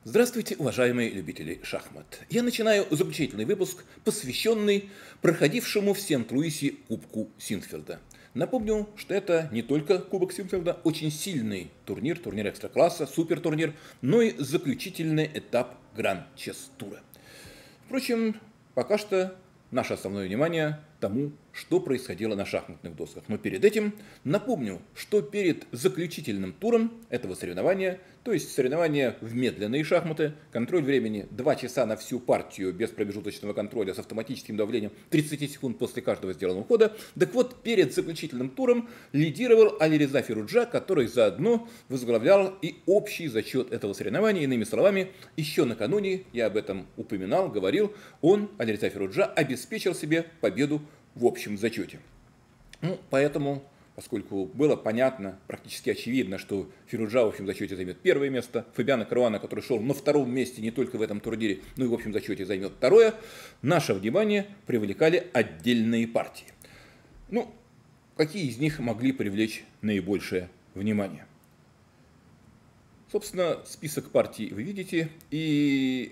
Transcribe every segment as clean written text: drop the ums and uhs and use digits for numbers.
Здравствуйте, уважаемые любители шахмат. Я начинаю заключительный выпуск, посвященный проходившему в Сент-Луисе Кубку Синтфилда. Напомню, что это не только Кубок Синтфилда, очень сильный турнир, турнир экстра-класса, супертурнир, но и заключительный этап Гранд-Чес-тура. Впрочем, пока что наше основное внимание тому, что происходило на шахматных досках. Но перед этим напомню, что перед заключительным туром этого соревнования, то есть соревнования в медленные шахматы, контроль времени 2 часа на всю партию без промежуточного контроля с автоматическим давлением 30 секунд после каждого сделанного хода. Так вот, перед заключительным туром лидировал Алиреза Фируджа, который заодно возглавлял и общий зачет этого соревнования. Иными словами, еще накануне, я об этом упоминал, говорил, он, Алиреза Фируджа, обеспечил себе победу в общем зачете. Поэтому, поскольку было понятно, практически очевидно, что Фируджа в общем зачете займет первое место, Фабиано Каруана, который шел на втором месте не только в этом турнире, но и в общем зачете займет второе, наше внимание привлекали отдельные партии. Какие из них могли привлечь наибольшее внимание? Собственно, список партий вы видите, и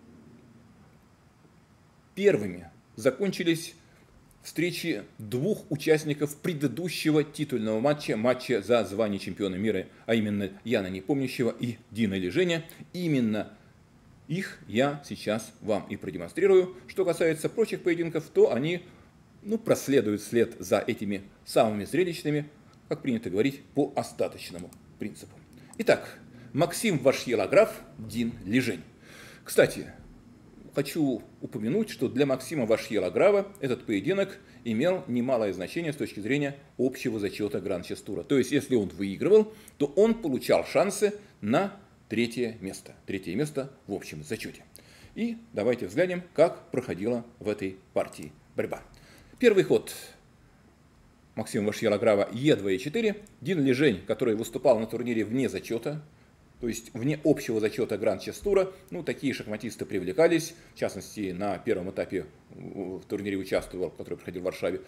первыми закончились встречи двух участников предыдущего титульного матча за звание чемпиона мира, а именно Яна Непомнящего и Дина Леженя. Именно их я сейчас вам и продемонстрирую. Что касается прочих поединков, то они проследуют вслед за этими самыми зрелищными, как принято говорить, по остаточному принципу. Итак, Максим Вашьелаграф, Дин Лежень. Кстати, хочу упомянуть, что для Максима Вашьелаграфа этот поединок имел немалое значение с точки зрения общего зачета Гранд-Чес-тура. То есть, если он выигрывал, то он получал шансы на третье место. Третье место в общем зачете. И давайте взглянем, как проходила в этой партии борьба. Первый ход Максима Вашьелаграфа Е2-Е4. Дин Лежень, который выступал на турнире вне зачета, то есть вне общего зачета Гранд-Чес-тура, такие шахматисты привлекались. В частности, на первом этапе в турнире участвовал, который проходил в Варшаве,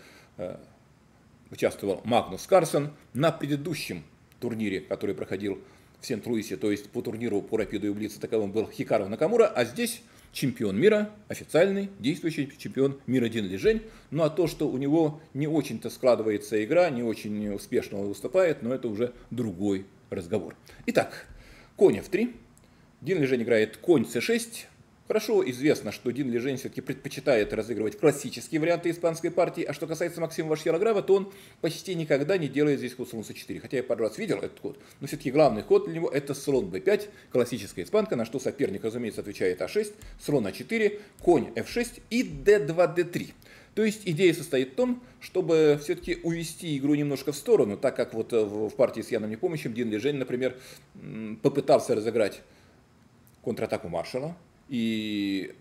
участвовал Магнус Карсон. На предыдущем турнире, который проходил в Сент-Луисе, то есть по турниру по рапиду и блицу, таковым был Хикару Накамура, а здесь чемпион мира, официальный, действующий чемпион мира Дин Лежень. А то, что у него не очень-то складывается игра, не очень успешно он выступает, но это уже другой разговор. Итак, конь f3. Дин Лежень играет конь c6. Хорошо известно, что Дин Лежень все-таки предпочитает разыгрывать классические варианты испанской партии. А что касается Максима Вашьелаграфа, то он почти никогда не делает здесь ход слон c4. Хотя я пару раз видел этот ход, но все-таки главный ход для него это слон b5, классическая испанка, на что соперник, разумеется, отвечает a6, слон a4, конь f6 и d2, d3. То есть идея состоит в том, чтобы все-таки увести игру немножко в сторону, так как вот в партии с Яном Непомнящим Дин Лежень, например, попытался разыграть контратаку маршала и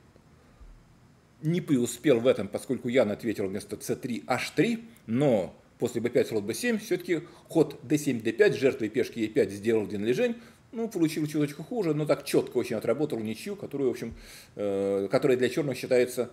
не преуспел в этом, поскольку Ян ответил вместо c3 h3, но после b5 слон b7 все-таки ход d7 d5 жертвой пешки e5 сделал Дин Лежень. Получил чуточку хуже, но так четко очень отработал ничью, которую, в общем, которая для черных считается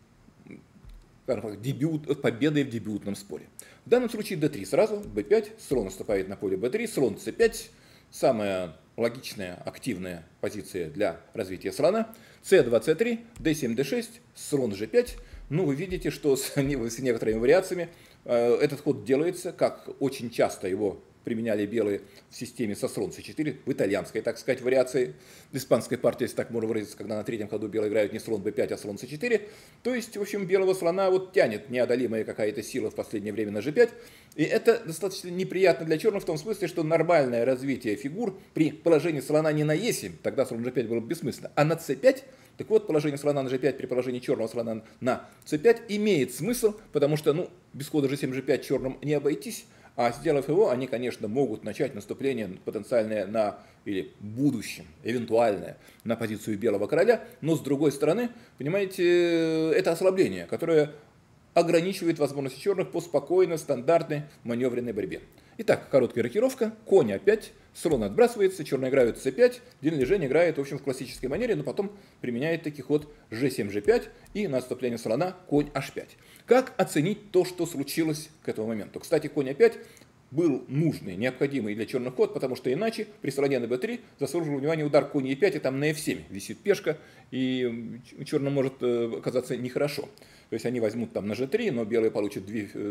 победой в дебютном споре. В данном случае d3 сразу, b5, слон наступает на поле b3, слон c5, самая логичная, активная позиция для развития слона, c2, c3, d7, d6, слон g5. Вы видите, что с некоторыми вариациями этот ход делается, как очень часто его применяли белые в системе со слон c4, в итальянской, так сказать, вариации, в испанской партии, если так можно выразиться, когда на третьем ходу белые играют не слон b5, а слон c4. То есть, в общем, белого слона тянет неодолимая какая-то сила в последнее время на g5. И это достаточно неприятно для черных в том смысле, что нормальное развитие фигур при положении слона не на e7, тогда слон g5 было бы бессмысленно, а на c5. Так вот, положение слона на g5 при положении черного слона на c5 имеет смысл, потому что без хода g7, g5 черным не обойтись. А сделав его, они, конечно, могут начать наступление потенциальное или будущем, эвентуальное, на позицию белого короля. Но с другой стороны, понимаете, это ослабление, которое ограничивает возможности черных по спокойной, стандартной маневренной борьбе. Итак, короткая рокировка, конь А5, слон отбрасывается, черные играют c5, Дин Лежень играет, в общем, в классической манере, но потом применяет таки ход g7, g5 и на отступление слона конь h5. Как оценить то, что случилось к этому моменту? Кстати, конь А5 был нужный, необходимый для черных ход, потому что иначе при слоне на b3 заслуживал внимания удар конь e5, и там на f7 висит пешка, и черным может оказаться нехорошо. То есть они возьмут там на g3, но белые получат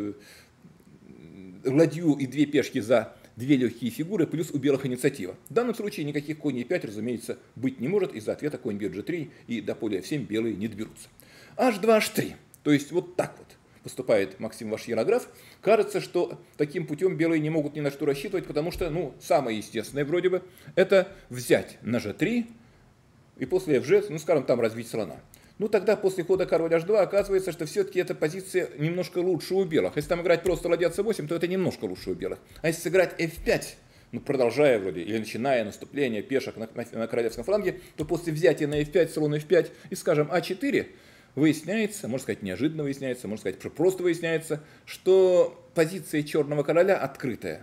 ладью и две пешки за две легкие фигуры, плюс у белых инициатива. В данном случае никаких конь e5, разумеется, быть не может, из-за ответа конь бьет g3, и до поля f7 белые не доберутся. h2, h3, то есть вот так вот поступает Максим ваш ярограф. Кажется, что таким путем белые не могут ни на что рассчитывать, потому что, ну, самое естественное вроде бы, это взять на g3 и после fg, ну, скажем, там разбить слона. Ну, тогда после хода король h2 оказывается, что все-таки эта позиция немножко лучше у белых. Если там играть просто ладья c8, то это немножко лучше у белых. А если сыграть f5, ну, продолжая вроде, или начиная наступление пешек на королевском фланге, то после взятия на f5, слон f5 и, скажем, a4, выясняется, можно сказать, неожиданно выясняется, можно сказать, просто выясняется, что позиция черного короля открытая.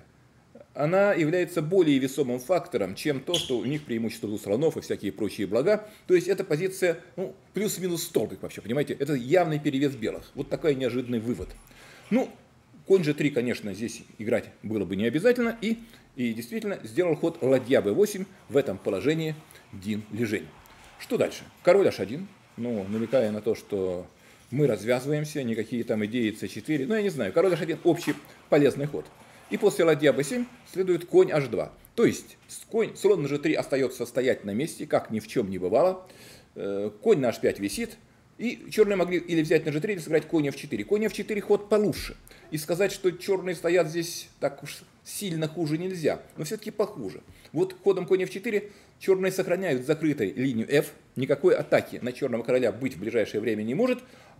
Она является более весомым фактором, чем то, что у них преимущество двух слонов и всякие прочие блага. То есть эта позиция, ну, плюс-минус столбик вообще, понимаете? Это явный перевес белых. Вот такой неожиданный вывод. Ну, конь g3, конечно, здесь играть было бы не обязательно. И действительно сделал ход ладья b8 в этом положении Дин Лижень. Что дальше? Король h1. Ну, намекая на то, что мы развязываемся, никакие там идеи c4. Ну, я не знаю, король h1 общий полезный ход. И после ладья b7 следует конь h2. То есть слон на g3 остается стоять на месте, как ни в чем не бывало. Конь на h5 висит. И черные могли или взять на g3, или сыграть конь f4. Конь f4 ход получше. И сказать, что черные стоят здесь так уж сильно хуже нельзя, но все-таки похуже. Вот ходом конь f4 черные сохраняют закрытой линию f. Никакой атаки на черного короля быть в ближайшее время не может.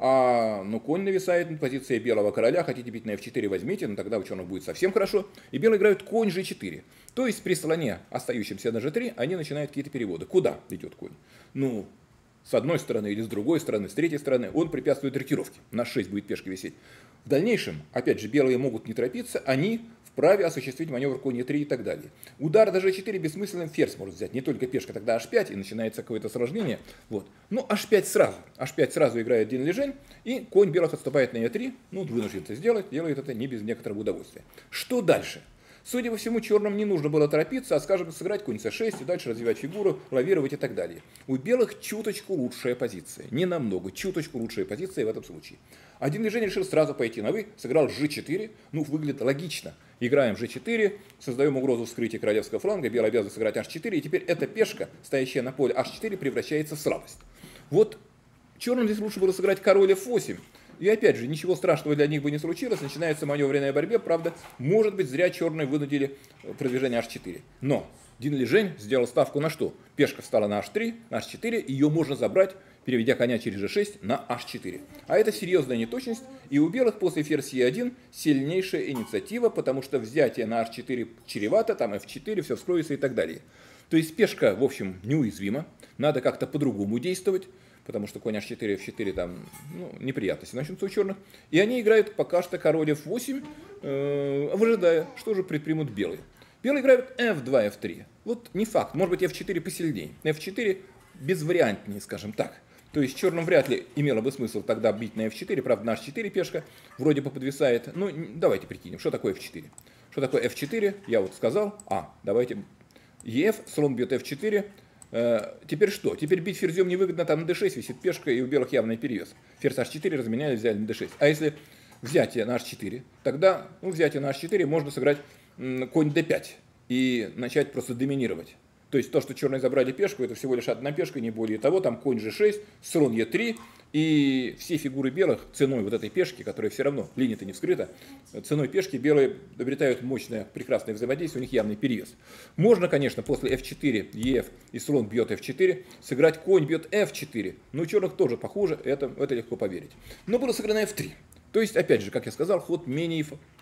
Ну, конь нависает над позицией белого короля. Хотите бить на f4, возьмите, но тогда у черных будет совсем хорошо. И белые играют конь g4. То есть при слоне, остающемся на g3, они начинают какие-то переводы. Куда идет конь? Ну, с одной стороны или с другой стороны, с третьей стороны, он препятствует рокировке. На 6 будет пешка висеть. В дальнейшем, опять же, белые могут не торопиться, они вправе осуществить маневр конь e3 и так далее. Удар даже h4 бессмысленным, ферзь может взять, не только пешка, тогда h5, и начинается какое-то осложнение. Вот. Ну, h5 сразу. h5 сразу играет Дин Лижень, и конь белых отступает на e3, ну, вынужден это сделать, делает это не без некоторого удовольствия. Что дальше? Судя по всему, черным не нужно было торопиться, а, скажем, сыграть конь c6 и дальше развивать фигуру, лавировать и так далее. У белых чуточку лучшая позиция. Не намного, чуточку лучшая позиция в этом случае. Дин Лижень решил сразу пойти на вы, сыграл g4, ну, выглядит логично. Играем g4, создаем угрозу вскрытия королевского фланга, белый обязан сыграть h4, и теперь эта пешка, стоящая на поле h4, превращается в слабость. Вот черным здесь лучше было сыграть король f8. И опять же, ничего страшного для них бы не случилось, начинается маневренная борьба, правда, может быть, зря черные вынудили продвижение h4. Но Дин Лижень сделал ставку на что? Пешка встала на h3, на h4, ее можно забрать, переведя коня через g6 на h4. А это серьезная неточность, и у белых после ферзь e1 сильнейшая инициатива, потому что взятие на h4 чревато, там f4, все вскроется и так далее. То есть пешка, в общем, неуязвима, надо как-то по-другому действовать, потому что конь h4, f4, там, ну, неприятности начнутся у черных. И они играют пока что король f8, выжидая, что же предпримут белые. Белые играют f2, f3. Вот не факт, может быть f4 посильнее. f4 безвариантнее, скажем так. То есть черным вряд ли имело бы смысл тогда бить на f4, правда на h4 пешка вроде бы подвисает. Ну, давайте прикинем, что такое f4. Что такое f4, я вот сказал. Давайте ef, слон бьет f4. Теперь что? Теперь бить ферзем невыгодно, там на d6 висит пешка, и у белых явный перевес. Ферзь h4 разменяли, взяли на d6. А если взятие на h4, тогда взятие на h4 можно сыграть конь d5 и начать просто доминировать. То есть то, что черные забрали пешку, это всего лишь одна пешка, не более того, там конь g6, слон e3, и все фигуры белых ценой вот этой пешки, которая все равно, линия-то не вскрыта, ценой пешки белые обретают мощное, прекрасное взаимодействие, у них явный перевес. Можно, конечно, после f4, ef и слон бьет f4, сыграть конь бьет f4, но у черных тоже похуже, это легко поверить. Но было сыграно f3. То есть, опять же, как я сказал, ход менее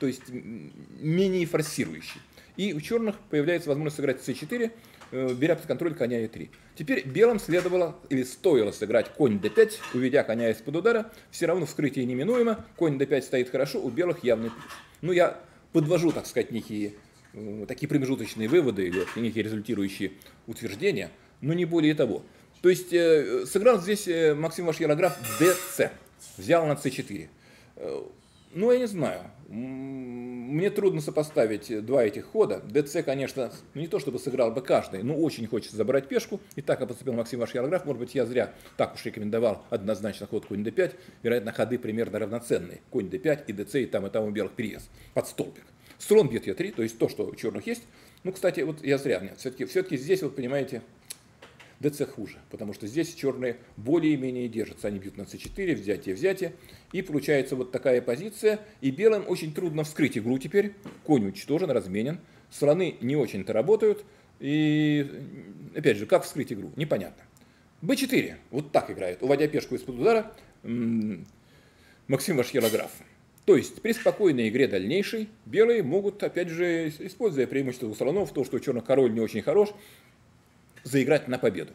форсирующий. И у черных появляется возможность сыграть c4, беря под контроль коня e3. Теперь белым следовало или стоило сыграть конь d5, уведя коня из-под удара. Все равно вскрытие неминуемо, конь d5 стоит хорошо, у белых явный плюс. Ну, я подвожу, так сказать, некие такие промежуточные выводы или некие результирующие утверждения, но не более того. То есть сыграл здесь Максим ваш ярограф dc, взял на c4. Ну, я не знаю. Мне трудно сопоставить два этих хода. ДЦ, конечно, не то чтобы сыграл бы каждый, но очень хочется забрать пешку. И так как поступил Максим ваш ярограф, может быть, я зря так уж рекомендовал однозначно ход конь d5. Вероятно, ходы примерно равноценные. Конь d5 и ДЦ, и там у белых переезд под столбик. Слон бьет e3, то есть то, что у черных есть. Ну, кстати, вот я зря. Нет, все-таки здесь, вот понимаете, ДЦ хуже, потому что здесь черные более-менее держатся. Они бьют на c4, взятие. И получается вот такая позиция. И белым очень трудно вскрыть игру теперь. Конь уничтожен, разменен. Слоны не очень-то работают. И опять же, как вскрыть игру? Непонятно. b4. Вот так играет. Уводя пешку из-под удара Максим ваш ярограф. То есть при спокойной игре дальнейшей белые могут, опять же, используя преимущество у слонов, то, что у черных король не очень хорош, заиграть на победу.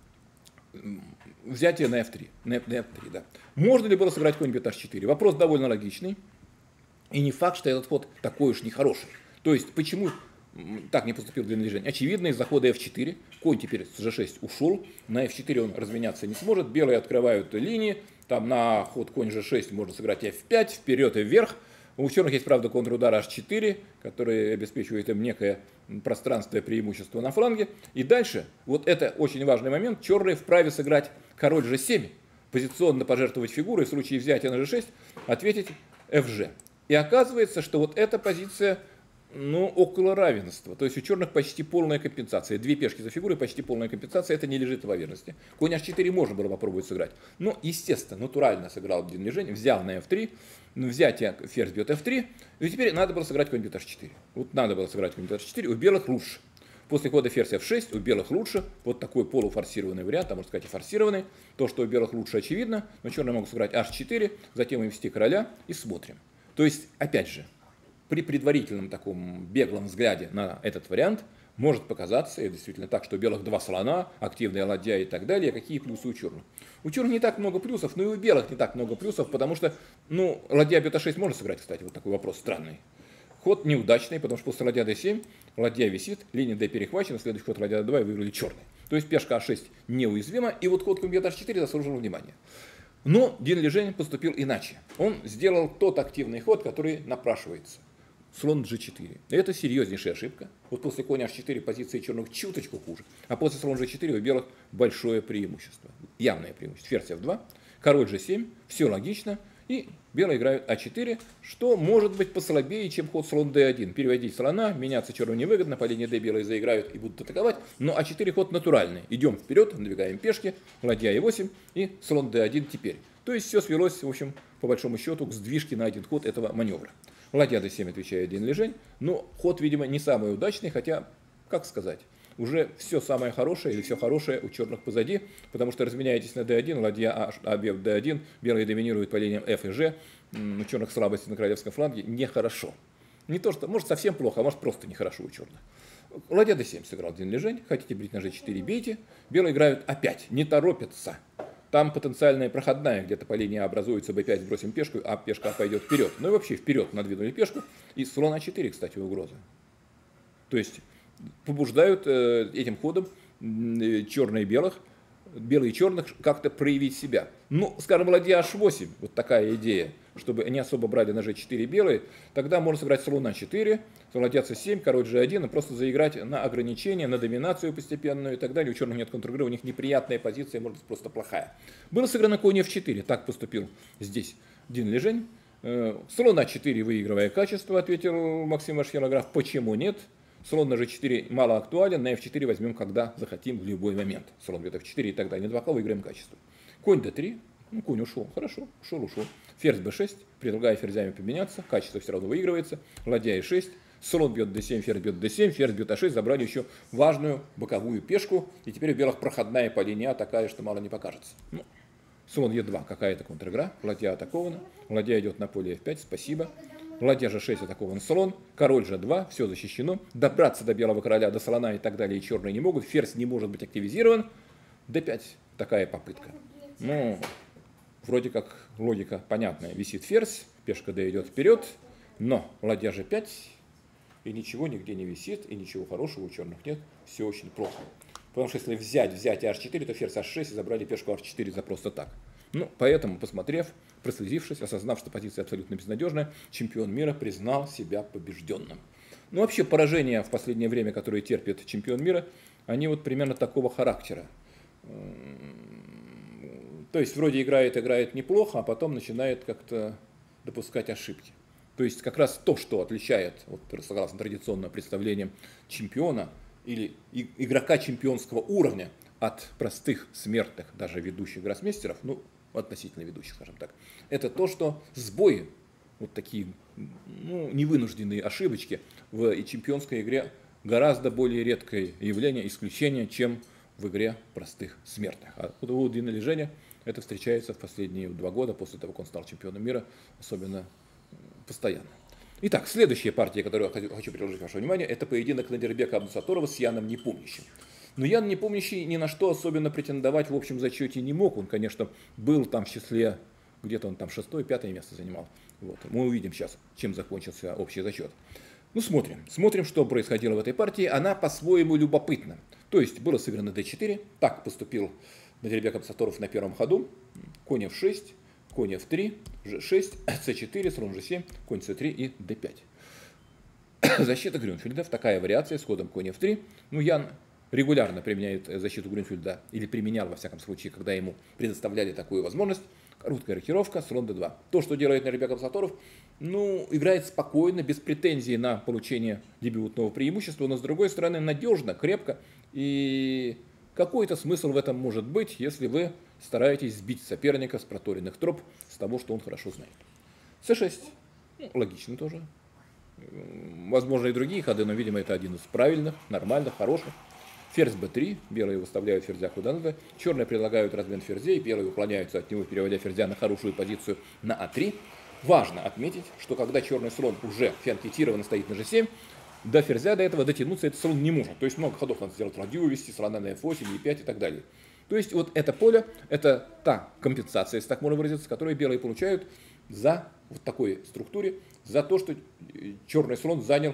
Взятие на f3. На f3, да. Можно ли было сыграть конь h4? Вопрос довольно логичный. И не факт, что этот ход такой уж нехороший. То есть, почему так не поступил длинное движение? Очевидно, из-за хода f4. Конь теперь с g6 ушел. На f4 он разменяться не сможет. Белые открывают линии. Там на ход конь g6 можно сыграть f5, вперед и вверх. У черных есть, правда, контрудар h4, который обеспечивает им некое пространство и преимущество на фланге. И дальше, вот это очень важный момент, черные вправе сыграть король g7, позиционно пожертвовать фигурой, в случае взятия на g6, ответить fg. И оказывается, что вот эта позиция, ну, около равенства. То есть у черных почти полная компенсация. Две пешки за фигурой, почти полная компенсация. Это не лежит в верности. Конь h4 можно было попробовать сыграть. Но, естественно, натурально сыграл длинное движение, взял на f3, взятие, ферзь бьет f3, и теперь надо было сыграть конь бьет h4. Вот надо было сыграть конь бьет h4, у белых лучше. После хода ферзь f6 у белых лучше. Вот такой полуфорсированный вариант, а можно сказать и форсированный. То, что у белых лучше, очевидно, но черные могут сыграть h4, затем ввести короля и смотрим. То есть, опять же, при предварительном таком беглом взгляде на этот вариант может показаться, и действительно так, что у белых два слона, активная ладья и так далее. Какие плюсы у черных? У черных не так много плюсов, но и у белых не так много плюсов, потому что, ну, ладья бьет а6 можно сыграть, кстати, вот такой вопрос странный. Ход неудачный, потому что после ладья d7 ладья висит, линия d перехвачена, следующий ход ладья d2 и выиграли черные. То есть пешка а6 неуязвима, и вот ход конь бьет h4 заслужил внимания. Но Дин Лежень поступил иначе. Он сделал тот активный ход, который напрашивается. Слон g4. Это серьезнейшая ошибка. Вот после коня h4 позиции черных чуточку хуже. А после слон g4 у белых большое преимущество. Явное преимущество. Ферзь f2, король g7. Все логично. И белые играют а4, что может быть послабее, чем ход слон d1. Переводить слона, меняться черным невыгодно. По линии d белые заиграют и будут атаковать. Но а4 ход натуральный. Идем вперед, надвигаем пешки. Ладья e8 и слон d1 теперь. То есть все свелось, в общем, по большому счету, к сдвижке на один ход этого маневра. Ладья d7 отвечает Дин Лежень, но ход, видимо, не самый удачный, хотя, как сказать, уже все самое хорошее или все хорошее у черных позади, потому что разменяетесь на d1, ладья а бьет d1, белые доминируют по линиям f и g, у черных слабости на королевском фланге, нехорошо. Не то, что, может, совсем плохо, а может, просто нехорошо у черных. Ладья d7 сыграл Дин Лежень, хотите бить на g4, бейте, белые играют опять, не торопятся. Там потенциальная проходная, где-то по линии образуется b5, сбросим пешку, а пешка пойдет вперед. Ну и вообще вперед надвинули пешку. И слон а4, кстати, угроза. То есть побуждают этим ходом черные белых, белые черных как-то проявить себя. Ну, скажем, ладья h8, вот такая идея, чтобы не особо брали на g4 белые, тогда можно сыграть слон а4, ладья c7, король g1, и просто заиграть на ограничение, на доминацию постепенную и так далее. У черных нет контр-игры, у них неприятная позиция, может быть, просто плохая. Было сыграно конь f4, так поступил здесь Дин Лежень. Слон а4, выигрывая качество, ответил Максим ваш ярограф. Почему нет? Слон на g4 мало актуален, на f4 возьмем, когда захотим, в любой момент. Слон бьет f4 и так далее. Не 2 выиграем качество. Конь d3, ну, конь ушел, хорошо, ушел. Ферзь b6, предлагая ферзями поменяться, качество все равно выигрывается. Ладья e6, слон бьет d7, ферзь бьет d7, ферзь бьет a6, забрали еще важную боковую пешку. И теперь у белых проходная по линии А такая, что мало не покажется. Ну, слон e2, какая-то контр-игра, ладья атакована, ладья идет на поле f5, спасибо. Ладья g6 атакован слон, король g2, все защищено. Добраться до белого короля, до слона и так далее и черные не могут. Ферзь не может быть активизирован. d5, такая попытка. Ну, вроде как логика понятная. Висит ферзь, пешка d идет вперед, но ладья g5, и ничего нигде не висит, и ничего хорошего у черных нет. Все очень плохо. Потому что если взять h4, то ферзь h6 и забрали пешку h4 за просто так. Ну, поэтому, посмотрев, прослезившись, осознав, что позиция абсолютно безнадежная, чемпион мира признал себя побежденным. Ну, вообще, поражения в последнее время, которые терпит чемпион мира, они вот примерно такого характера. То есть, вроде играет неплохо, а потом начинает как-то допускать ошибки. То есть, как раз то, что отличает, вот, согласно традиционным представлениям, чемпиона или игрока чемпионского уровня от простых смертных, даже ведущих гроссмейстеров, ну, относительно ведущих, скажем так, это то, что сбои, вот такие, ну, невынужденные ошибочки в чемпионской игре гораздо более редкое явление, исключение, чем в игре простых смертных. А у Дина Леженя это встречается в последние 2 года, после того, как он стал чемпионом мира, особенно постоянно. Итак, следующая партия, которую я хочу приложить ваше внимание, это поединок Надирбека Абдусатторова с Яном Непомнящим. Но Ян Непомнящий ни на что особенно претендовать в общем зачете не мог. Он, конечно, был там в числе, где-то он там 6-5 место занимал. Вот. Мы увидим сейчас, чем закончился общий зачет. Ну, смотрим, что происходило в этой партии. Она по-своему любопытна. То есть было сыграно d4, так поступил Надирбек Абдусатторов на первом ходу, конь f6, конь f3, g6, c4, слон g7, конь c3 и d5. Защита Грюнфельда, такая вариация с ходом конь f3. Ну, Ян регулярно применяет защиту Грюнфельда, или применял, во всяком случае, когда ему предоставляли такую возможность. Короткая рокировка, слон d2. То, что делает Надирбек Абдусатторов, ну, играет спокойно, без претензий на получение дебютного преимущества, но, с другой стороны, надежно, крепко. И какой-то смысл в этом может быть, если вы стараетесь сбить соперника с проторенных троп, с того, что он хорошо знает. c6. Ну, логично тоже. Возможно, и другие ходы, но, видимо, это один из правильных, нормальных, хороших. Ферзь b3, белые выставляют ферзя куда надо, черные предлагают размен ферзей, белые уклоняются от него, переводя ферзя на хорошую позицию на а3. Важно отметить, что когда черный слон уже фианкетированно стоит на g7, до ферзя до этого дотянуться этот слон не может. То есть много ходов надо сделать, ладью увести, слона на f8, e5 и так далее. То есть вот это поле, это та компенсация, если так можно выразиться, которую белые получают за вот такой структуре, за то, что черный слон занял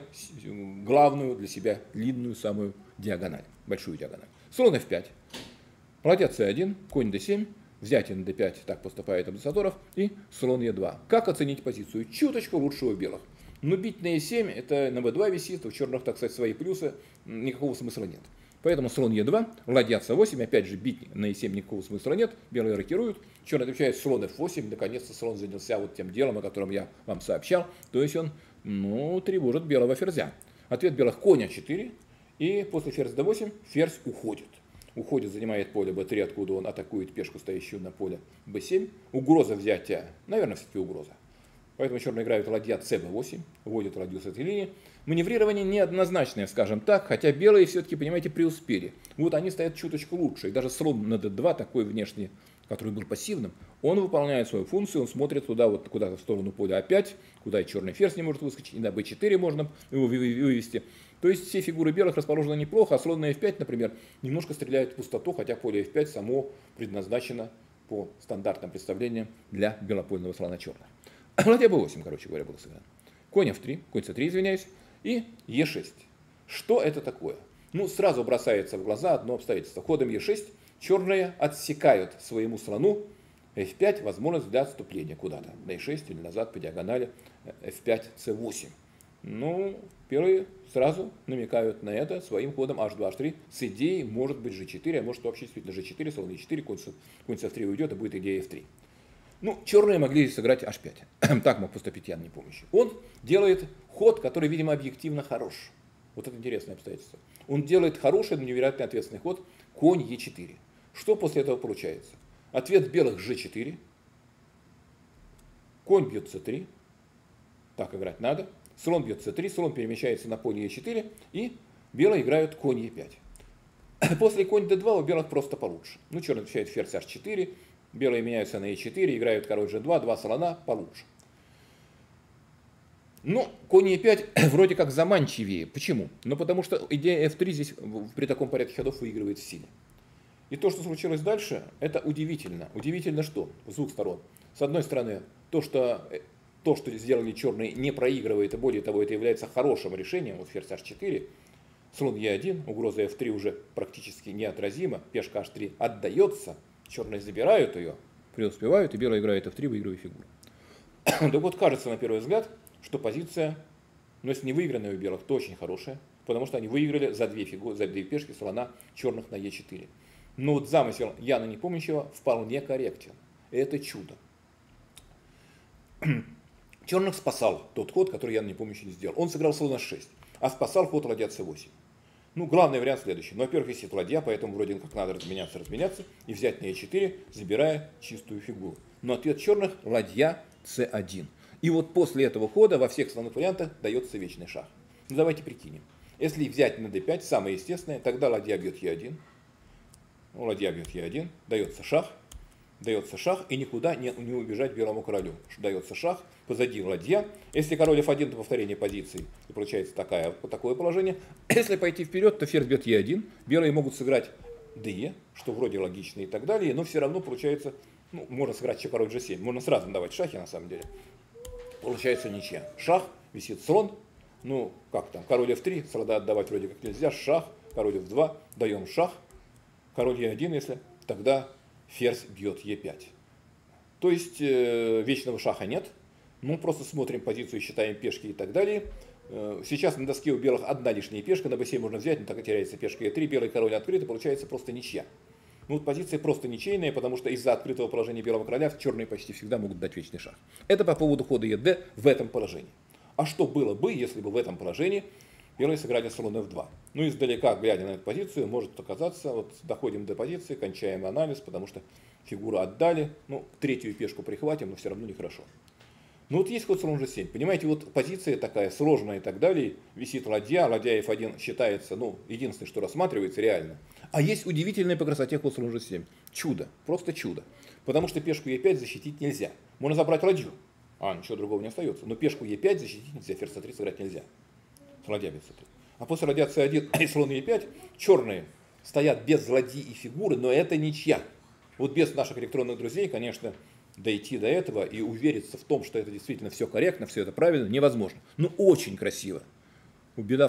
главную для себя длинную самую диагональ, большую диагональ. Слон f5, ладья c1, конь d7, взятие на d5, так поступает Абдусатторов, и слон e2. Как оценить позицию? Чуточку лучше у белых. Но бить на e7, это на b2 висит, у черных, так сказать, свои плюсы, никакого смысла нет. Поэтому слон e2, ладья c8, опять же бить на e7 никакого смысла нет, белые рокируют, черный отвечает слон f8, наконец-то слон занялся вот тем делом, о котором я вам сообщал, то есть он, ну, тревожит белого ферзя. Ответ белых конь a4, и после ферзь d8 ферзь уходит. Уходит, занимает поле b3, откуда он атакует пешку, стоящую на поле b7. Угроза взятия, наверное, все-таки угроза. Поэтому черные играют ладья cb8, вводят ладью с этой линии. Маневрирование неоднозначное, скажем так, хотя белые все-таки, понимаете, преуспели. Вот они стоят чуточку лучше. И даже слон на d2, такой внешний, который был пассивным, он выполняет свою функцию, он смотрит туда, вот куда-то в сторону поля a5, куда и черный ферзь не может выскочить, и на b4 можно его вывести. То есть все фигуры белых расположены неплохо, а слон на f5, например, немножко стреляет в пустоту, хотя поле f5 само предназначено по стандартным представлениям для белопольного слона черных. Ладья b8, короче говоря, был сыгран. Конь f3, конь c3, извиняюсь, и e6. Что это такое? Ну, сразу бросается в глаза одно обстоятельство. Ходом e6 черные отсекают своему слону f5 возможность для отступления куда-то. На e6 или назад по диагонали f5, c8. Ну, белые сразу намекают на это своим ходом h2, h3 с идеей может быть g4, а может вообще действительно g4, слон e4, конь c3 уйдет, и будет идея f3. Ну, черные могли сыграть h5. Так мог поступить Ян Непомнящий. Он делает ход, который, видимо, объективно хорош. Вот это интересное обстоятельство. Он делает хороший, но невероятно ответственный ход, конь e4. Что после этого получается? Ответ белых g4, конь бьет c3, так играть надо, слон бьет c3, слон перемещается на поле e4, и белые играют конь e5. После конь d2 у белых просто получше. Ну, черный отвечает ферзь h4, белые меняются на e4, играют король g2, два слона, получше. Но конь e5 вроде как заманчивее. Почему? Ну, потому что идея f3 здесь при таком порядке ходов выигрывает в силе. И то, что случилось дальше, это удивительно. Удивительно что? С двух сторон. С одной стороны, то, что сделали черные, не проигрывает, и более того, это является хорошим решением. Вот ферзь h4, слон e1, угроза f3 уже практически неотразима, пешка h3 отдается, черные забирают ее, преуспевают, и белая играет f3, выигрывая фигуру. Так вот, кажется на первый взгляд, что позиция, ну если не выигранная у белых, то очень хорошая, потому что они выиграли за две пешки слона черных на e4. Но вот замысел Яна Непомнящего вполне корректен. Это чудо. Черных спасал тот ход, который Ян Непомнящий не сделал. Он сыграл слон h6, а спасал ход ладья c8. Ну, главный вариант следующий. Ну, во-первых, висит ладья, поэтому вроде как надо разменяться и взять на e4, забирая чистую фигуру. Но ответ черных – ладья c1. И вот после этого хода во всех основных вариантах дается вечный шах. Ну, давайте прикинем. Если взять на d5, самое естественное, тогда ладья бьет e1. Ну, ладья бьет e1, дается шах, и никуда не убежать белому королю. Дается шах, позади ладья. Если король f1, то повторение позиции, и получается такое положение. Если пойти вперед, то ферзь бьет e1, белые могут сыграть d, что вроде логично и так далее, но все равно получается, ну, можно сыграть еще король g7, можно сразу давать шахи на самом деле. Получается ничья. Шах, висит слон, ну как там, король f3, слона отдавать вроде как нельзя, шах, король f2, даем шах, король e1, если, тогда ферзь бьет e5. То есть вечного шаха нет. Ну, просто смотрим позицию, считаем пешки и так далее. Сейчас на доске у белых одна лишняя пешка, на b7 можно взять, но так и теряется пешка e3, белый король открыт, и получается просто ничья. Ну, вот позиция просто ничейная, потому что из-за открытого положения белого короля черные почти всегда могут дать вечный шах. Это по поводу хода ед в этом положении. А что было бы, если бы в этом положении белые сыграли слон f2? Ну, издалека, глядя на эту позицию, может оказаться, вот доходим до позиции, кончаем анализ, потому что фигуру отдали, ну, третью пешку прихватим, но все равно нехорошо. Ну, вот есть ход слон g7, понимаете, вот позиция такая сложная и так далее, висит ладья f1 считается, ну, единственное, что рассматривается реально. А есть удивительный по красоте ход слон g7. Чудо, просто чудо. Потому что пешку e5 защитить нельзя. Можно забрать ладью, ничего другого не остается. Но пешку e5 защитить нельзя, ферзь c3 сыграть нельзя. Ладья бьет c3. А после ладья c1 и слон e5 черные стоят без ладьи и фигуры, но это ничья. Вот без наших электронных друзей, конечно, дойти до этого и увериться в том, что это действительно все корректно, все это правильно, невозможно. Но очень красиво. Беда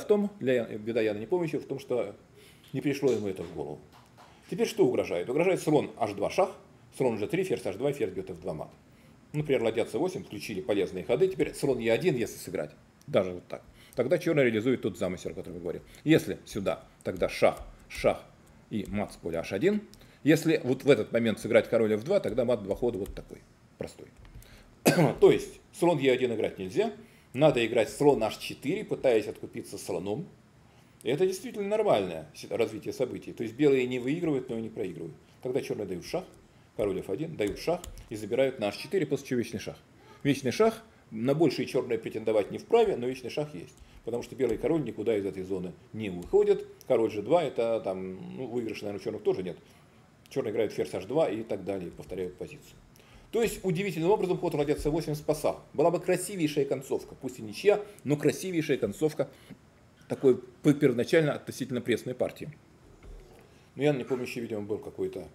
Яна Непомнящего в том, что не пришло ему это в голову. Теперь что угрожает? Угрожает слон h2 шах, слон g3, ферзь h2, ферзь бьет f2 мат. Например, ладья c8, включили полезные ходы. Теперь слон e1, если сыграть, даже вот так, тогда черный реализует тот замысел, о котором я говорил. Если сюда, тогда шах, шах и мат с поля h1. Если вот в этот момент сыграть король f2, тогда мат два хода вот такой, простой. То есть слон e1 играть нельзя, надо играть слон h4, пытаясь откупиться слоном. И это действительно нормальное развитие событий. То есть белые не выигрывают, но и не проигрывают. Тогда черные дают шах, король f1, дают шах и забирают на h4, после чего вечный шах. Вечный шах, на большие черные претендовать не вправе, но вечный шах есть. Потому что белый король никуда из этой зоны не выходит. Король g2, это там, ну, выигрыша, наверное, у черных тоже нет. Черные играют ферзь h2 и так далее, повторяют позицию. То есть удивительным образом ход ладья c8 спасал. Была бы красивейшая концовка, пусть и ничья, но красивейшая концовка такой первоначально относительно пресной партии. Но Ян Непомнящий, видимо, был какое-то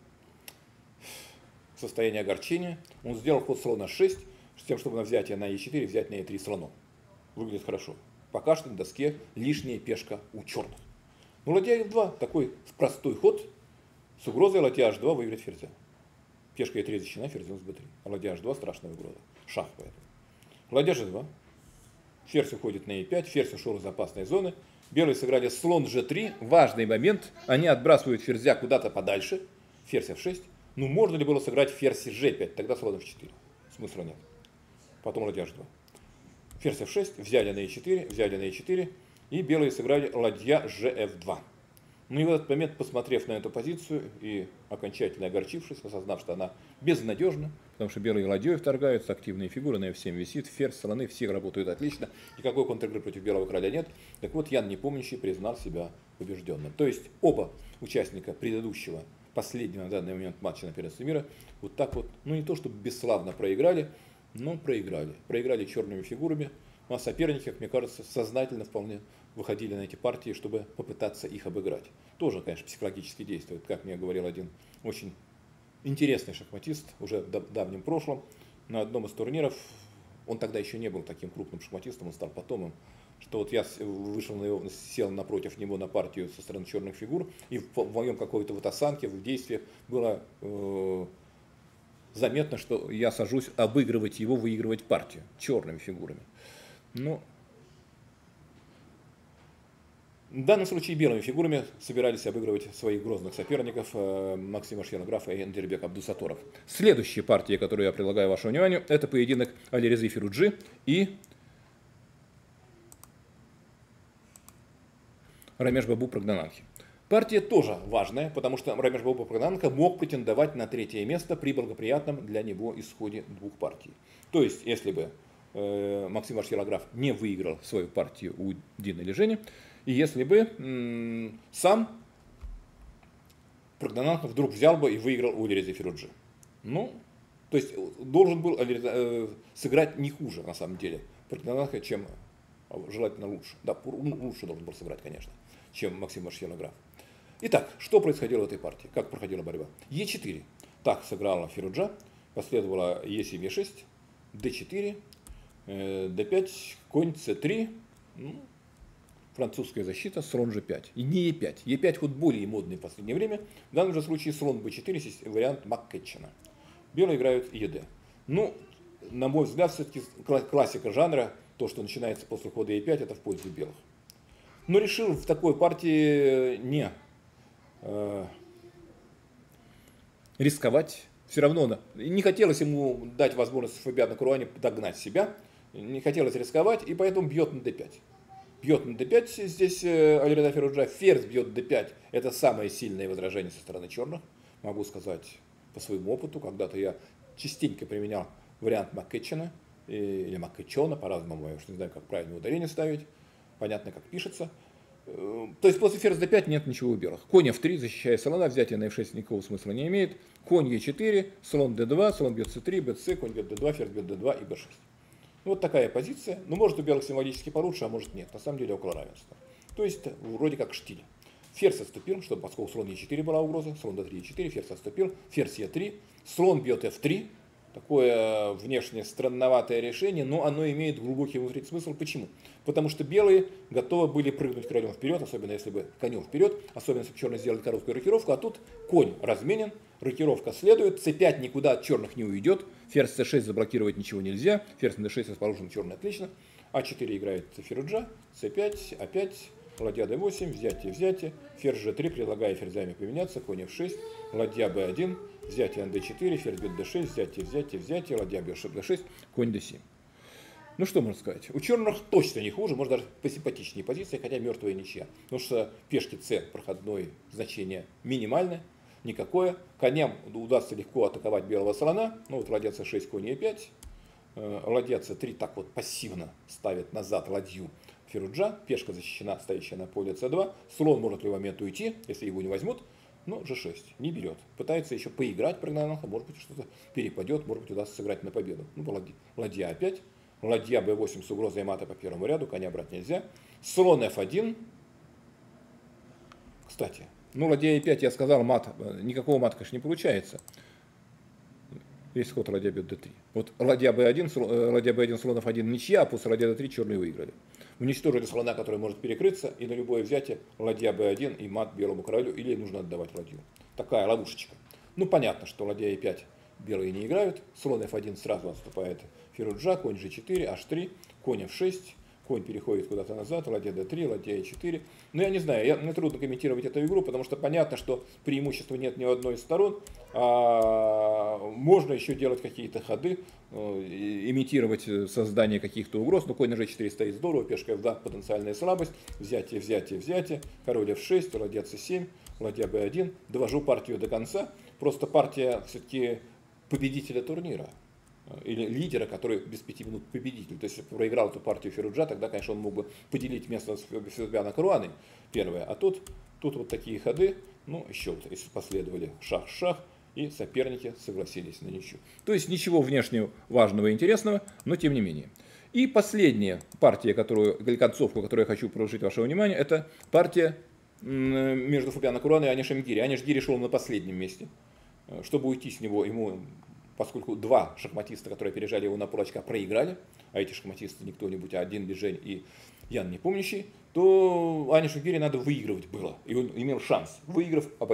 состояние огорчения. Он сделал ход слона h6, с тем, чтобы на взятие на e4 взять на e3 слоном. Выглядит хорошо. Пока что на доске лишняя пешка у черных. Но ладья f2 такой простой ход. С угрозой ладья h2 выиграть ферзя. Пешка e3 защищена, ферзем с b3. А ладья h2 страшная угроза. Шах поэтому. Ладья g2. Ферзь уходит на e5, ферзь ушел из опасной зоны. Белые сыграли слон g3. Важный момент. Они отбрасывают ферзя куда-то подальше. Ферзь f6. Ну, можно ли было сыграть ферзь g5? Тогда слон f4. Смысла нет. Потом ладья h2. Ферзь f6. Взяли на e4. И белые сыграли ладья gf2. Ну и в этот момент, посмотрев на эту позицию и окончательно огорчившись, осознав, что она безнадежна, потому что белые ладьей вторгаются, активные фигуры, на f7 висит, ферзь, слоны, все работают отлично, никакой контр-игры против белого короля нет. Так вот, Ян Непомнящий признал себя побежденным. То есть оба участника предыдущего, последнего на данный момент матча на первенстве мира, вот так вот, ну не то чтобы бесславно проиграли, но проиграли. Проиграли черными фигурами, а соперники, как мне кажется, сознательно вполне выходили на эти партии, чтобы попытаться их обыграть. Тоже, конечно, психологически действует, как мне говорил один очень интересный шахматист уже в давнем прошлом. На одном из турниров, он тогда еще не был таким крупным шахматистом, он стал потом им, что вот я вышел на его, сел напротив него на партию со стороны черных фигур, и в моем какой-то вот осанке, в действии было заметно, что я сажусь обыгрывать его, выигрывать партию черными фигурами. Но в данном случае белыми фигурами собирались обыгрывать своих грозных соперников Максима Шхерографа и Эндербек Абдусатторов. Следующая партия, которую я предлагаю вашему вниманию, это поединок Алирезы Фируджи и Рамеш Бабу Прагнананхи. Партия тоже важная, потому что Рамеш Бабу Прагнананха мог претендовать на третье место при благоприятном для него исходе двух партий. То есть, если бы Максим Ашхерограф не выиграл свою партию у Дина или Жени, и если бы сам Прагнананха вдруг взял бы и выиграл у Алирезы Фируджи. Ну, то есть должен был сыграть не хуже, на самом деле, Прагнананха, чем желательно лучше. Да, лучше должен был сыграть, конечно, чем Максим Ашхерограф. Итак, что происходило в этой партии? Как проходила борьба? Е4. Так сыграла Фируджа, последовала Е7, Е6, Д4, Д5, конь С3, французская защита, слон G5. И не Е5. Е5 ход более модный в последнее время. В данном же случае слон Б4, здесь вариант Маккетчена. Белые играют ЕД. Ну, на мой взгляд, все-таки классика жанра, то, что начинается после хода Е5, это в пользу белых. Но решил в такой партии не рисковать. Все равно не хотелось ему дать возможность Фабиано Каруани догнать себя. Не хотелось рисковать, и поэтому бьет на d5. Бьет на d5 здесь Алиреза Фируджа. Ферзь бьет d5. Это самое сильное возражение со стороны черных. Могу сказать по своему опыту. Когда-то я частенько применял вариант Маккетчена или Маккетчона, по-разному, я уж не знаю, как правильно ударение ставить. Понятно, как пишется. То есть после ферзь d5 нет ничего у белых. Конь f3, защищая слона, взятие на f6 никакого смысла не имеет. Конь e4, слон d2, слон бьет c3, bc, конь бьет d2, ферзь бьет d2 и b6. Вот такая позиция. Ну, может, у белых символически получше, а может нет. На самом деле около равенства. То есть вроде как штиль. Ферзь отступил, чтобы поскольку слон e4 была угроза, слон d3, e4, ферзь отступил, ферзь e3, слон бьет f3. Такое внешне странноватое решение, но оно имеет глубокий внутренний смысл. Почему? Потому что белые готовы были прыгнуть королем вперед, особенно если бы конем вперед, особенно если бы черные сделали короткую рокировку, а тут конь разменен, рокировка следует, c5 никуда от черных не уйдет, ферзь c6 заблокировать ничего нельзя, ферзь на d6 расположен черный отлично, а4 играет Фируджа, c5, а5, ладья d8, взятие, ферзь g3, предлагая ферзями поменяться, конь f6, ладья b1, взятие на d4, ферзь бьет d6, взятие, ладья бьет d6, конь d7. Ну что можно сказать? У черных точно не хуже, может даже посимпатичнее позиция, хотя мертвая ничья. Потому что пешки c проходное значение минимальное, никакое. Коням удастся легко атаковать белого слона. Ну вот ладья c6, конь e5. Ладья c3 так вот пассивно ставит назад ладью Фируджа. Пешка защищена, стоящая на поле c2. Слон может в любой момент уйти, если его не возьмут. Но g6 не берет. Пытается еще поиграть Прагнананха, может быть что-то перепадет, может быть удастся сыграть на победу. Ну, ладья опять. Ладья b8 с угрозой мата по первому ряду, коня брать нельзя. Слон f1. Кстати, ну ладья e5 я сказал, мат, никакого мата, конечно, не получается. Весь ход ладья бьет d3. Вот ладья b1, слон f1 ничья, а после ладья d3 черные выиграли. Уничтожили слона, который может перекрыться, и на любое взятие ладья b1 и мат белому королю, или нужно отдавать ладью. Такая ловушечка. Ну понятно, что ладья e5 белые не играют, слон f1 сразу отступает Фируджа, конь g4, h3, конь f6, конь переходит куда-то назад, ладья d3, ладья e4. Но я не знаю, мне трудно комментировать эту игру, потому что понятно, что преимущества нет ни у одной из сторон. Можно еще делать какие-то ходы, имитировать создание каких-то угроз. Но конь на g4 стоит здорово, пешка f2 потенциальная слабость, взятие, король f6, ладья c7, ладья b1. Довожу партию до конца. Просто партия все-таки победителя турнира. Или лидера, который без 5 минут победитель. То есть, если бы проиграл эту партию Фируджа, тогда, конечно, он мог бы поделить место с Фабиано Каруани, первое. А тут вот такие ходы, ну, еще вот, если последовали шах-шах, и соперники согласились на ничью. То есть, ничего внешне важного и интересного, но тем не менее. И последняя партия, или концовку, которую я хочу приложить ваше внимание, это партия между Фабиано Каруани и Анишем Гири. Аниш Гири шел на последнем месте. Чтобы уйти с него, поскольку два шахматиста, которые опережали его на полочка, проиграли, а эти шахматисты не кто-нибудь, а один Бежень и Ян Непомнящий, то Анишу Гири надо выигрывать было. И он имел шанс. Выиграв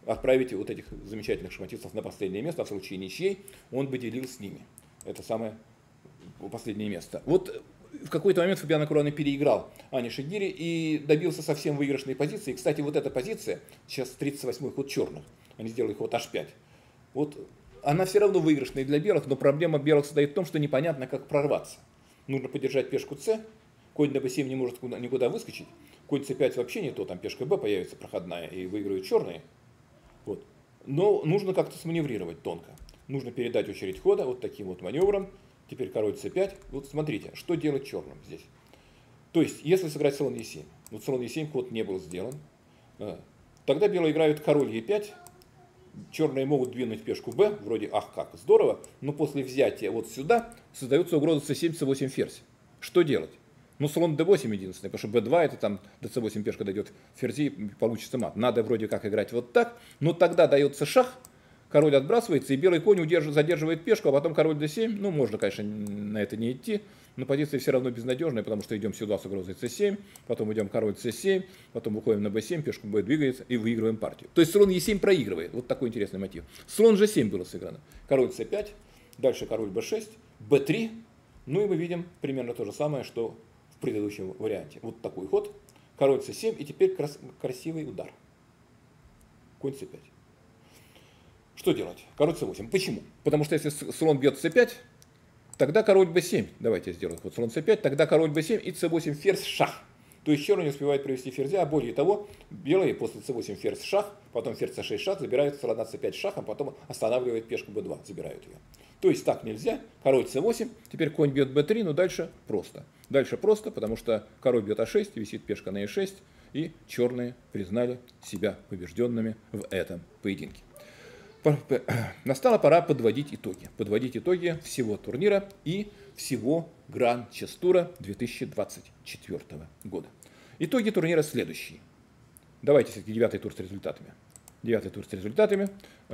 отправить вот этих замечательных шахматистов на последнее место, а в случае ничьей он бы делил с ними. Это самое последнее место. Вот в какой-то момент Фабиано Каруана переиграл Ани Шигири и добился совсем выигрышной позиции. И, кстати, вот эта позиция, сейчас 38-й ход черных, они сделали ход h5. Вот она все равно выигрышная для белых, но проблема белых состоит в том, что непонятно, как прорваться. Нужно подержать пешку c, конь на b7 не может никуда выскочить, конь c5 вообще не то, там пешка b появится проходная и выиграют черные. Вот. Но нужно как-то сманеврировать тонко. Нужно передать очередь хода вот таким вот маневром. Теперь король c5. Вот смотрите, что делать черным здесь. То есть, если сыграть слон e7, вот слон e7 ход не был сделан, тогда белые играют король e5, черные могут двинуть пешку b, вроде ах как, здорово, но после взятия вот сюда создается угроза c7, c8 ферзь. Что делать? Ну, слон d8 единственное, потому что b2 это там до c8 пешка дойдет ферзи, получится мат. Надо вроде как играть вот так, но тогда дается шах, король отбрасывается, и белый конь задерживает пешку, а потом король d7. Ну, можно, конечно, на это не идти, но позиция все равно безнадежная, потому что идем сюда с угрозой c7, потом идем король c7, потом выходим на b7, пешка b двигается и выигрываем партию. То есть слон e7 проигрывает. Вот такой интересный мотив. Слон g7 было сыграно. Король c5, дальше король b6, b3. Ну и мы видим примерно то же самое, что в предыдущем варианте. Вот такой ход. Король c7 и теперь красивый удар. Конь c5. Что делать? Король c8. Почему? Потому что если слон бьет c5, тогда король b7. Давайте я сделаю ход слон c5. Тогда король b7 и c8 ферзь шах. То есть черный не успевает провести ферзя, а более того, белые после c8 ферзь шах, потом ферзь c6 шах, забирают слона c5 шахом, потом останавливают пешку b2, забирают ее. То есть так нельзя. Король c8, теперь конь бьет b3, но дальше просто. Дальше просто, потому что король бьет a6, висит пешка на e6, и черные признали себя побежденными в этом поединке. Настала пора подводить итоги. Подводить итоги всего турнира и всего Гран-Чес-тура 2024 года. Итоги турнира следующие. Давайте все-таки 9-й тур с результатами. 9-й тур с результатами.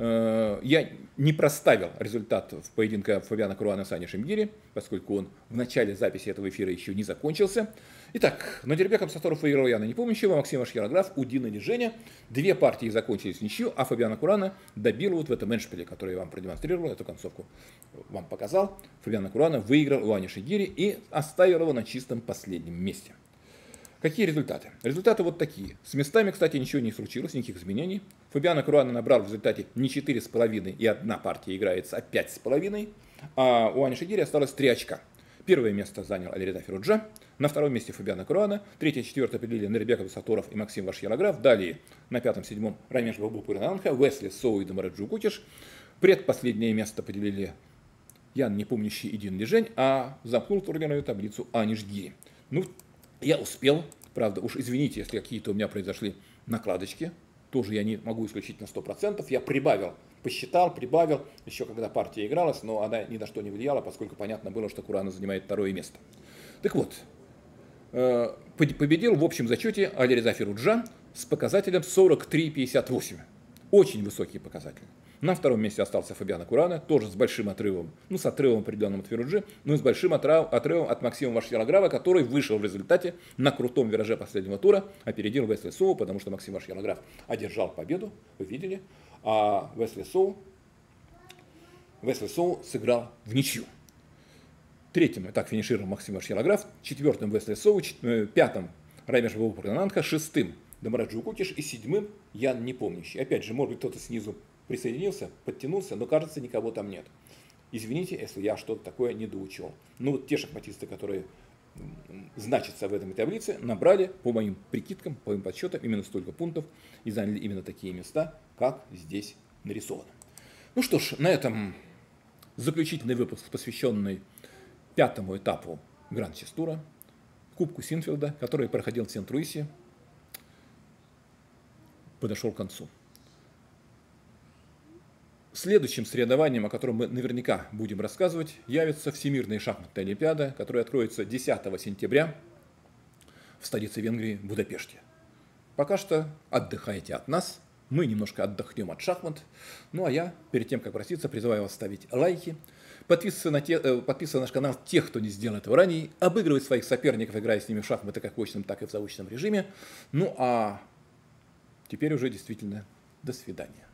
Я не проставил результат в поединке Фабиано Каруана с Ани Шигири, поскольку он в начале записи этого эфира еще не закончился. Итак, Надирбек Абсатторов выиграл Яна Непомнящего, Максим Ашхерограф, Удин и Женя. Две партии закончились в ничью, а Фабиано Каруана добил вот в этом эндшпиле, который я вам продемонстрировал, эту концовку вам показал. Фабиано Каруана выиграл у Ани Шигири и оставил его на чистом последнем месте. Какие результаты? Результаты вот такие. С местами, кстати, ничего не случилось, никаких изменений. Фабиано Каруана набрал в результате не 4,5 и одна партия играется, а 5,5. А у Ани Шигири осталось 3 очка. Первое место занял Алиреза Фируджа, на втором месте Фабиано Каруана, третье и четвертое определили Нарибек Абсатторов и Максим Вашьярограф. Далее на пятом-седьмом Рамеш Бабупуринанха, Уэсли Соу и Дамараджу Кутиш. Предпоследнее место поделили Ян Непомнящий и Дин Лижень, а замкнул турнирную таблицу Ани Шигири. Ну, я успел, правда, уж извините, если какие-то у меня произошли накладочки, тоже я не могу исключить на 100%. Я прибавил, посчитал, прибавил, еще когда партия игралась, но она ни на что не влияла, поскольку понятно было, что Каруана занимает второе место. Так вот, победил в общем зачете Алиреза Фируджа с показателем 43,58. Очень высокий показатель. На втором месте остался Фабиано Каруана, тоже с большим отрывом, ну с отрывом определенным от Фируджи, но и с большим отрывом от Максима Вашьярографа, который вышел в результате на крутом вираже последнего тура, опередил Весли Соу, потому что Максим Вашьярограф одержал победу, вы видели, а Весли Соу сыграл в ничью. Третьим так финишировал Максим Вашьярограф, четвертым Весли Соу, пятым Рамеш Бабупуринанха, шестым Дамараджу Кутиш и седьмым Ян Непомнящий. Опять же, может быть, кто-то снизу присоединился, подтянулся, но, кажется, никого там нет. Извините, если я что-то такое недоучел. Ну, вот те шахматисты, которые значатся в этой таблице, набрали, по моим прикидкам, по моим подсчетам, именно столько пунктов и заняли именно такие места, как здесь нарисовано. Ну что ж, на этом заключительный выпуск, посвященный пятому этапу Гран-Чес-тура, Кубку Синфилда, который проходил в Сент-Луисе, подошел к концу. Следующим соревнованием, о котором мы наверняка будем рассказывать, явится Всемирная шахматная олимпиада, которая откроется 10 сентября в столице Венгрии, Будапеште. Пока что отдыхайте от нас, мы немножко отдохнем от шахмат. Ну а я, перед тем, как проститься, призываю вас ставить лайки, подписываться на наш канал тех, кто не сделал этого ранее, обыгрывать своих соперников, играя с ними в шахматы как в очном, так и в заочном режиме. Ну а теперь уже действительно До свидания.